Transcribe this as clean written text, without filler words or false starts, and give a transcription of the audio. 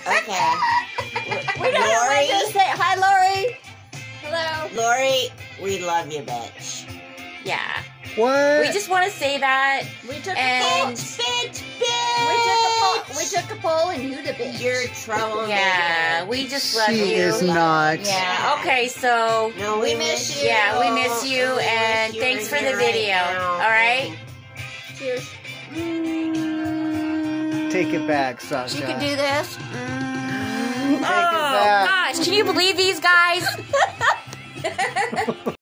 Okay. We don't know what to say. Hi, Lori. Hello. Lori, we love you, bitch. Yeah. What? We just want to say that. We took And- a poll. We took a poll, and you the bitch. You're trouble. Yeah, we just love She you. is not. Yeah. Okay. So. No, we miss you. Yeah, we miss you, We wish and you thanks were for the here right video. now. All right. Cheers. Take it back, Sasha. You can do this. Take it Oh back. gosh, can you believe these guys?